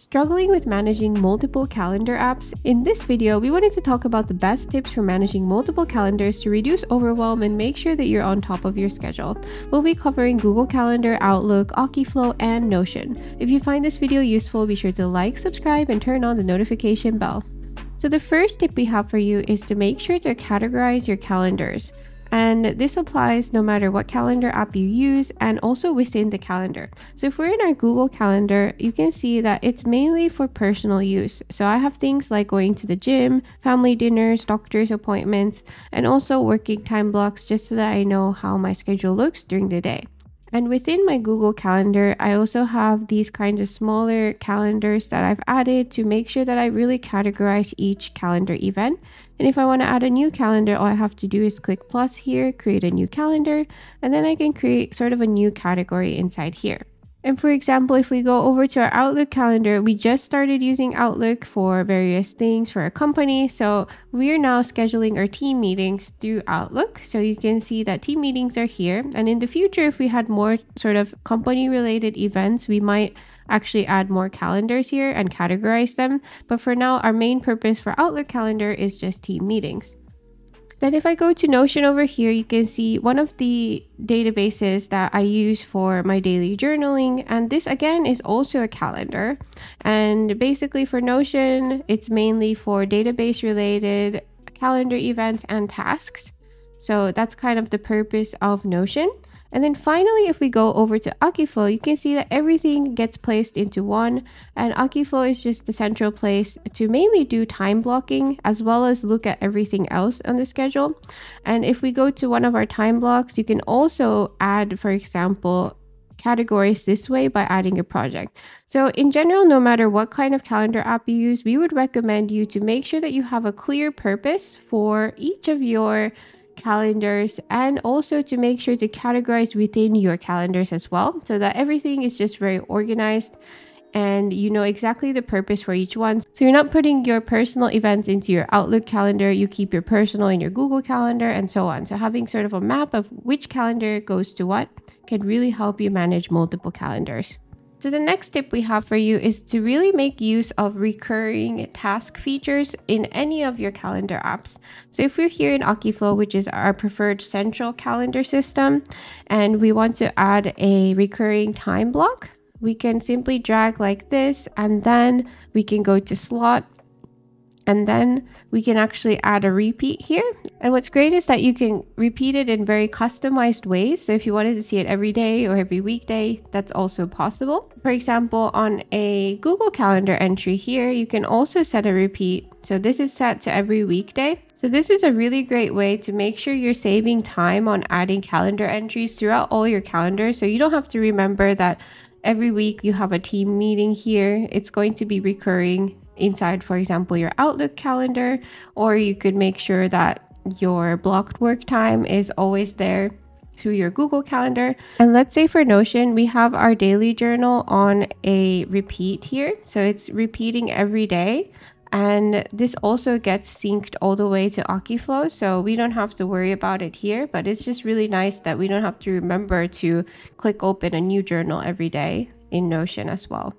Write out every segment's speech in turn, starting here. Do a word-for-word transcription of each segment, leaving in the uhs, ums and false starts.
Struggling with managing multiple calendar apps? In this video, we wanted to talk about the best tips for managing multiple calendars to reduce overwhelm and make sure that you're on top of your schedule. We'll be covering Google Calendar, Outlook, Akiflow, and Notion. If you find this video useful, be sure to like, subscribe, and turn on the notification bell. So the first tip we have for you is to make sure to categorize your calendars. And this applies no matter what calendar app you use and also within the calendar. So if we're in our Google Calendar, you can see that it's mainly for personal use. So I have things like going to the gym, family dinners, doctor's appointments, and also working time blocks just so that I know how my schedule looks during the day. And within my Google Calendar, I also have these kinds of smaller calendars that I've added to make sure that I really categorize each calendar event. And if I want to add a new calendar, all I have to do is click plus here, create a new calendar, and then I can create sort of a new category inside here. And for example, if we go over to our Outlook calendar, we just started using Outlook for various things for our company. So we're now scheduling our team meetings through Outlook. So you can see that team meetings are here. And in the future, if we had more sort of company related events, we might actually add more calendars here and categorize them. But for now, our main purpose for Outlook calendar is just team meetings. Then if I go to Notion over here, you can see one of the databases that I use for my daily journaling. And this again is also a calendar. And basically for Notion, it's mainly for database related calendar events and tasks. So that's kind of the purpose of Notion. And then finally, if we go over to Akiflow, you can see that everything gets placed into one. And Akiflow is just the central place to mainly do time blocking as well as look at everything else on the schedule. And if we go to one of our time blocks, you can also add, for example, categories this way by adding a project. So in general, no matter what kind of calendar app you use, we would recommend you to make sure that you have a clear purpose for each of your calendars, and also to make sure to categorize within your calendars as well, so that everything is just very organized and you know exactly the purpose for each one. So you're not putting your personal events into your Outlook calendar, you keep your personal in your Google Calendar and so on. So having sort of a map of which calendar goes to what can really help you manage multiple calendars. So the next tip we have for you is to really make use of recurring task features in any of your calendar apps. So if we're here in Akiflow, which is our preferred central calendar system, and we want to add a recurring time block, we can simply drag like this, and then we can go to slot, and then we can actually add a repeat here. And what's great is that you can repeat it in very customized ways. So if you wanted to see it every day or every weekday, that's also possible. For example, on a Google Calendar entry here, you can also set a repeat. So this is set to every weekday. So this is a really great way to make sure you're saving time on adding calendar entries throughout all your calendars. So you don't have to remember that every week you have a team meeting here. It's going to be recurring inside, for example, your Outlook calendar, or you could make sure that your blocked work time is always there through your Google Calendar. And let's say for Notion, we have our daily journal on a repeat here. So it's repeating every day. And this also gets synced all the way to Akiflow. So we don't have to worry about it here, but it's just really nice that we don't have to remember to click open a new journal every day in Notion as well.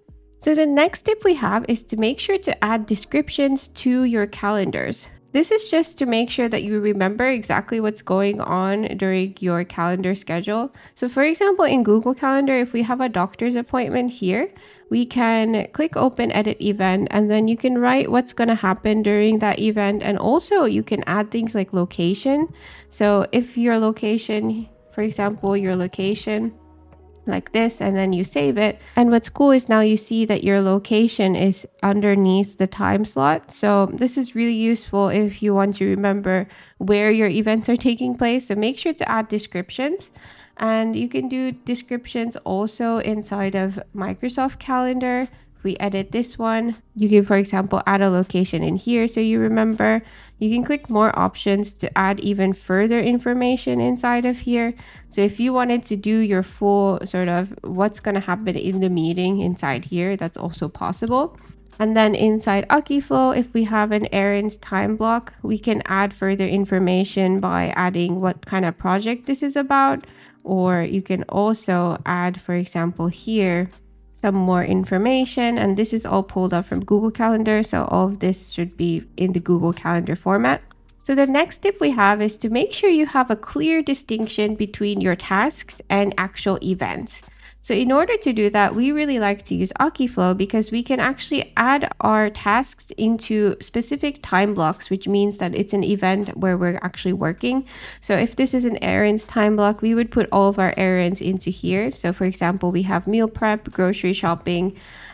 So the next tip we have is to make sure to add descriptions to your calendars. This is just to make sure that you remember exactly what's going on during your calendar schedule. So for example, in Google Calendar, if we have a doctor's appointment here, we can click open edit event, and then you can write what's going to happen during that event. And also you can add things like location. So if your location, for example, your location like this, and then you save it. And what's cool is now you see that your location is underneath the time slot. So this is really useful if you want to remember where your events are taking place. So make sure to add descriptions. And you can do descriptions also inside of Microsoft Calendar. If we edit this one, you can, for example, add a location in here so you remember. You can click more options to add even further information inside of here. So if you wanted to do your full sort of what's going to happen in the meeting inside here, that's also possible. And then inside Akiflow, if we have an errands time block, we can add further information by adding what kind of project this is about. Or you can also add, for example, here, some more information, and this is all pulled up from Google Calendar, so all of this should be in the Google Calendar format. So the next tip we have is to make sure you have a clear distinction between your tasks and actual events. So in order to do that, we really like to use Akiflow because we can actually add our tasks into specific time blocks, which means that it's an event where we're actually working. So if this is an errands time block, we would put all of our errands into here. So for example, we have meal prep, grocery shopping,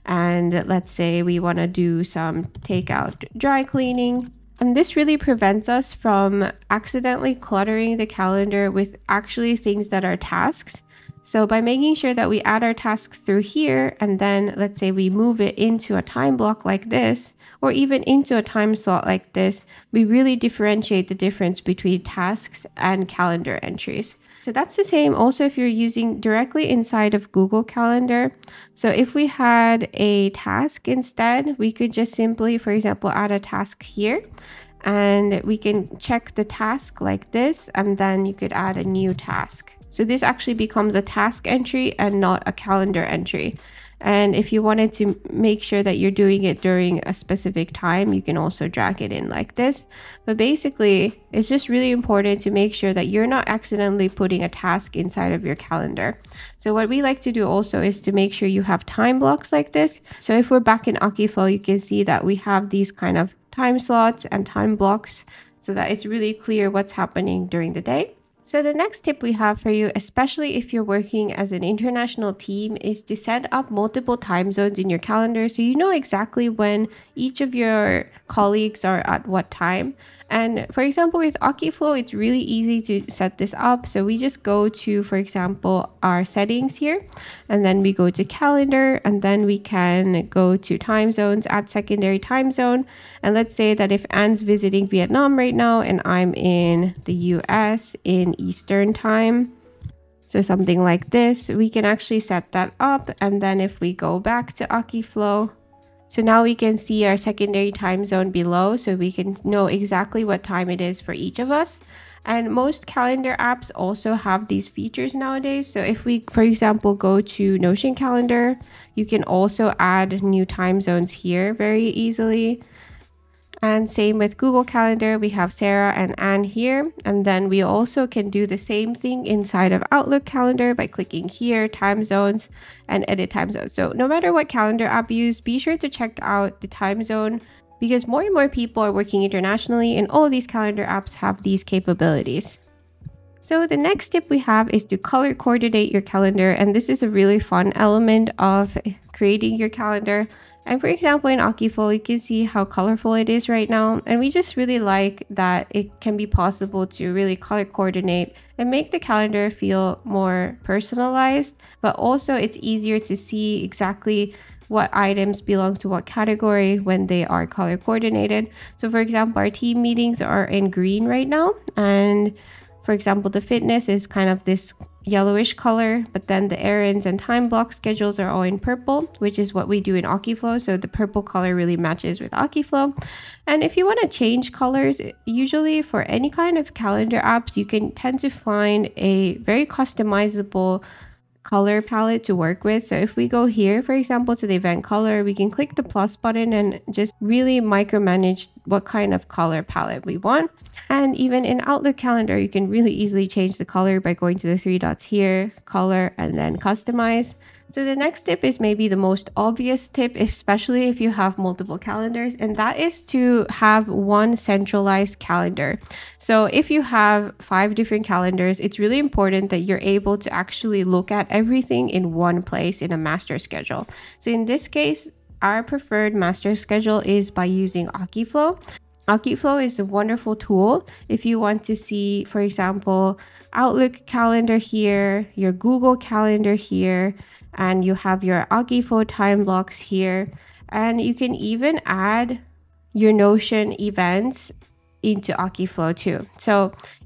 and let's say we want to do some takeout dry cleaning. And this really prevents us from accidentally cluttering the calendar with actually things that are tasks. So by making sure that we add our tasks through here, and then let's say we move it into a time block like this, or even into a time slot like this, we really differentiate the difference between tasks and calendar entries. So that's the same also if you're using directly inside of Google Calendar. So if we had a task instead, we could just simply, for example, add a task here. And we can check the task like this, and then you could add a new task. So this actually becomes a task entry and not a calendar entry. And if you wanted to make sure that you're doing it during a specific time, you can also drag it in like this. But basically, it's just really important to make sure that you're not accidentally putting a task inside of your calendar. So what we like to do also is to make sure you have time blocks like this. So if we're back in Akiflow, you can see that we have these kind of time slots and time blocks so that it's really clear what's happening during the day. So the next tip we have for you, especially if you're working as an international team, is to set up multiple time zones in your calendar so you know exactly when each of your colleagues are at what time. And for example, with Akiflow, it's really easy to set this up. So we just go to, for example, our settings here, and then we go to calendar, and then we can go to time zones, add secondary time zone. And let's say that if Anne's visiting Vietnam right now and I'm in the U S in Eastern time, so something like this, we can actually set that up. And then if we go back to Akiflow, so now we can see our secondary time zone below, so we can know exactly what time it is for each of us. And most calendar apps also have these features nowadays. So if we, for example, go to Notion Calendar, you can also add new time zones here very easily. And same with Google Calendar, we have Sarah and Anne here. And then we also can do the same thing inside of Outlook Calendar by clicking here, time zones, and edit time zones. So no matter what calendar app you use, be sure to check out the time zone because more and more people are working internationally and all these calendar apps have these capabilities. So the next tip we have is to color coordinate your calendar. And this is a really fun element of creating your calendar. And for example, in Akiflow, you can see how colorful it is right now. And we just really like that it can be possible to really color coordinate and make the calendar feel more personalized. But also it's easier to see exactly what items belong to what category when they are color coordinated. So for example, our team meetings are in green right now. And for example, the fitness is kind of this yellowish color, but then the errands and time block schedules are all in purple, which is what we do in Akiflow. So the purple color really matches with Akiflow. And if you want to change colors, usually for any kind of calendar apps, you can tend to find a very customizable color palette to work with. So if we go here, for example, to the event color, we can click the plus button and just really micromanage what kind of color palette we want. And even in Outlook Calendar, you can really easily change the color by going to the three dots here, color, and then customize. So the next tip is maybe the most obvious tip, especially if you have multiple calendars, and that is to have one centralized calendar. So if you have five different calendars, it's really important that you're able to actually look at everything in one place in a master schedule. So in this case, our preferred master schedule is by using Akiflow. Akiflow is a wonderful tool if you want to see, for example, Outlook Calendar here, your Google Calendar here, and you have your Akiflow time blocks here. And you can even add your Notion events into Akiflow too. So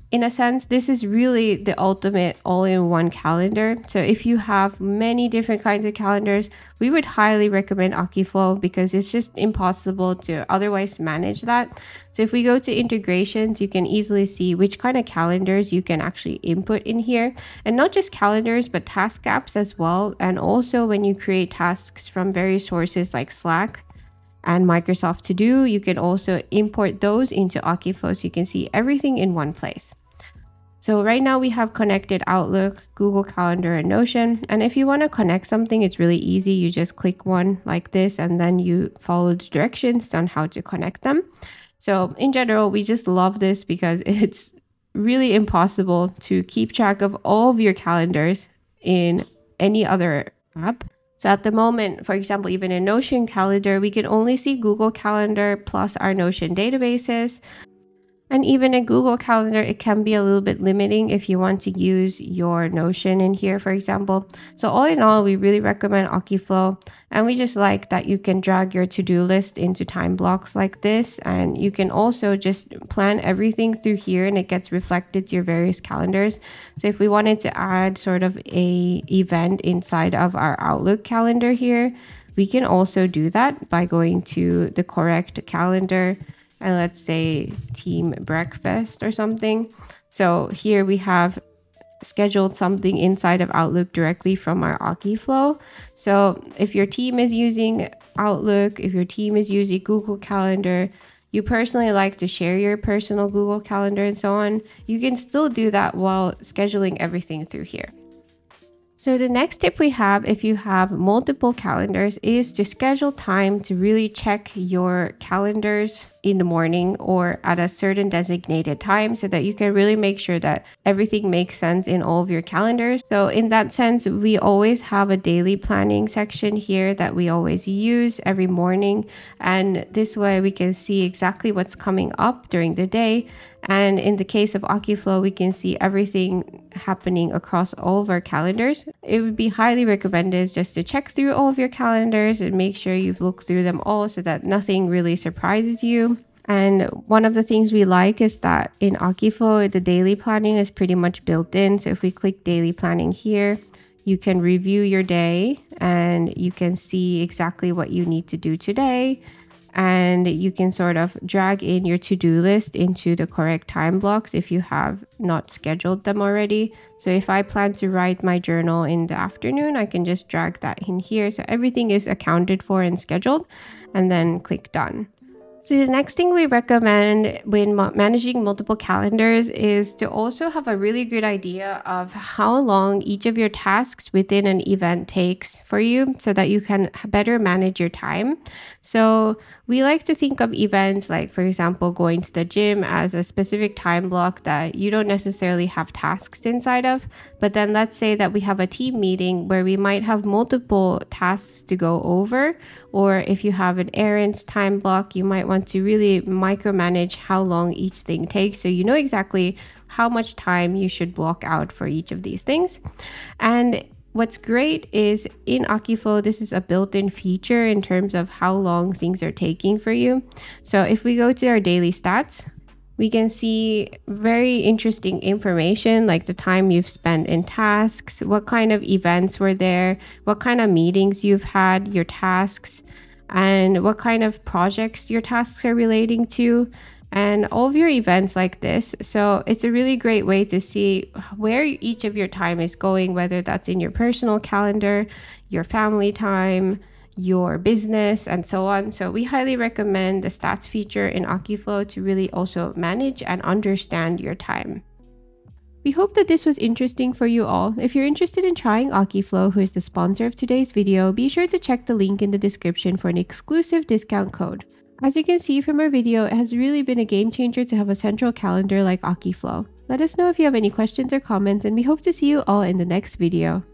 in a sense, this is really the ultimate all-in-one calendar. So if you have many different kinds of calendars, we would highly recommend Akiflow because it's just impossible to otherwise manage that. So if we go to integrations, you can easily see which kind of calendars you can actually input in here. And not just calendars, but task apps as well. And also when you create tasks from various sources like Slack and Microsoft To Do, you can also import those into Akiflow so you can see everything in one place. So right now we have connected Outlook, Google Calendar, and Notion. And if you want to connect something, it's really easy. You just click one like this, and then you follow the directions on how to connect them. So in general, we just love this because it's really impossible to keep track of all of your calendars in any other app. So at the moment, for example, even in Notion Calendar, we can only see Google Calendar plus our Notion databases. And even in Google Calendar, it can be a little bit limiting if you want to use your Notion in here, for example. So all in all, we really recommend Akiflow. And we just like that you can drag your to-do list into time blocks like this. And you can also just plan everything through here and it gets reflected to your various calendars. So if we wanted to add sort of a event inside of our Outlook calendar here, we can also do that by going to the correct calendar. And let's say team breakfast or something. So here we have scheduled something inside of Outlook directly from our Akiflow. So if your team is using Outlook, if your team is using Google Calendar, you personally like to share your personal Google Calendar and so on, you can still do that while scheduling everything through here. So the next tip we have, if you have multiple calendars, is to schedule time to really check your calendars in the morning or at a certain designated time so that you can really make sure that everything makes sense in all of your calendars. So in that sense, we always have a daily planning section here that we always use every morning. And this way we can see exactly what's coming up during the day. And in the case of Akiflow, we can see everything happening across all of our calendars. It would be highly recommended just to check through all of your calendars and make sure you've looked through them all so that nothing really surprises you. And one of the things we like is that in Akiflow, the daily planning is pretty much built in. So if we click daily planning here, you can review your day and you can see exactly what you need to do today. And you can sort of drag in your to-do list into the correct time blocks if you have not scheduled them already. So if I plan to write my journal in the afternoon, I can just drag that in here. So everything is accounted for and scheduled, and then click done. So the next thing we recommend when managing multiple calendars is to also have a really good idea of how long each of your tasks within an event takes for you so that you can better manage your time. So we like to think of events like, for example, going to the gym as a specific time block that you don't necessarily have tasks inside of. But then let's say that we have a team meeting where we might have multiple tasks to go over. Or if you have an errands time block, you might want to really micromanage how long each thing takes so you know exactly how much time you should block out for each of these things. And what's great is in Akiflow, this is a built-in feature in terms of how long things are taking for you. So if we go to our daily stats, we can see very interesting information like the time you've spent in tasks, what kind of events were there, what kind of meetings you've had, your tasks, and what kind of projects your tasks are relating to, and all of your events like this. So it's a really great way to see where each of your time is going, whether that's in your personal calendar, your family time, your business, and so on. So we highly recommend the stats feature in Akiflow to really also manage and understand your time. We hope that this was interesting for you all. If you're interested in trying Akiflow, who is the sponsor of today's video, be sure to check the link in the description for an exclusive discount code. As you can see from our video, it has really been a game changer to have a central calendar like Akiflow. Let us know if you have any questions or comments, and we hope to see you all in the next video.